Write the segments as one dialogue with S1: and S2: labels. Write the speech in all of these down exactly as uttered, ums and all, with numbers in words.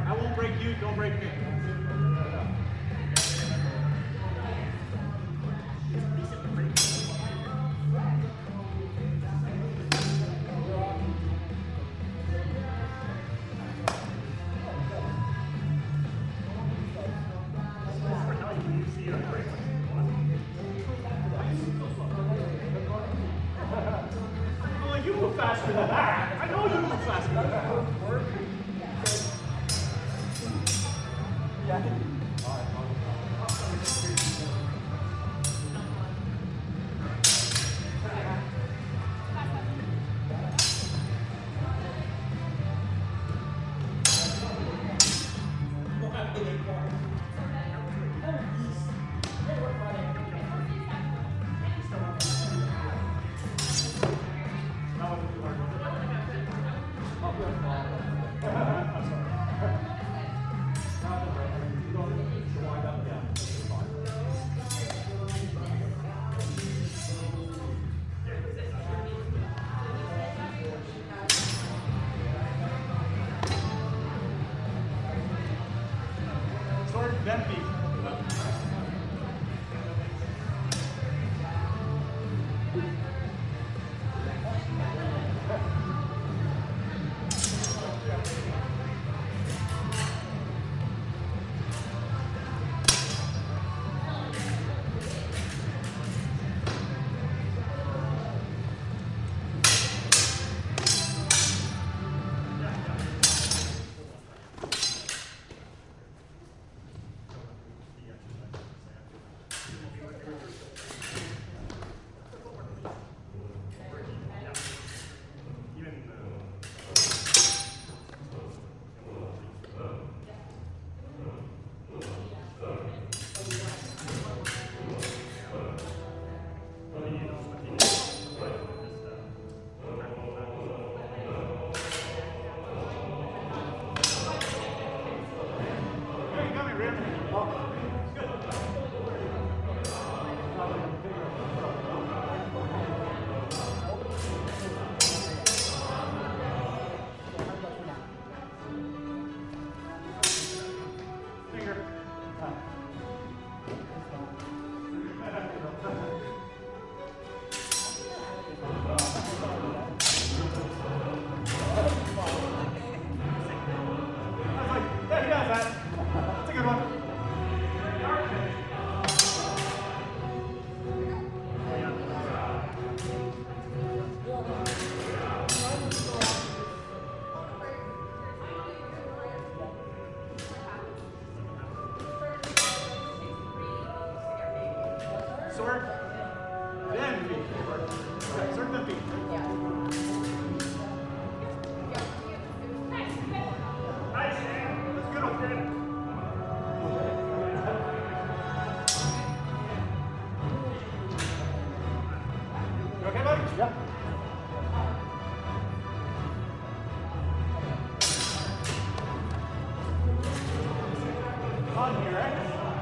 S1: I won't break you, don't break me. Oh, you move faster than that. I know you move faster than that. Yeah. Then feet. Sword, then feet. Okay, sword, then feet. Nice, man. That's good, old friend. You okay, buddy? Yeah. On here, right?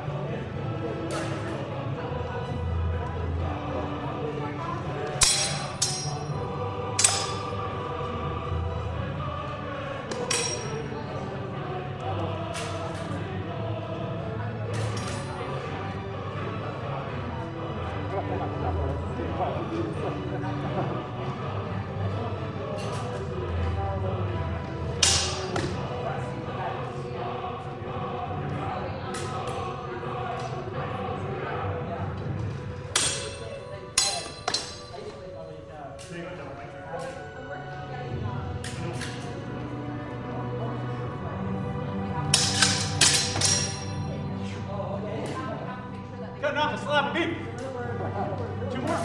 S1: Cutting off a slab of beef. Two more.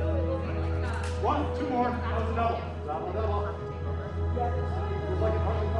S1: One, two more. That was a double. That was a double.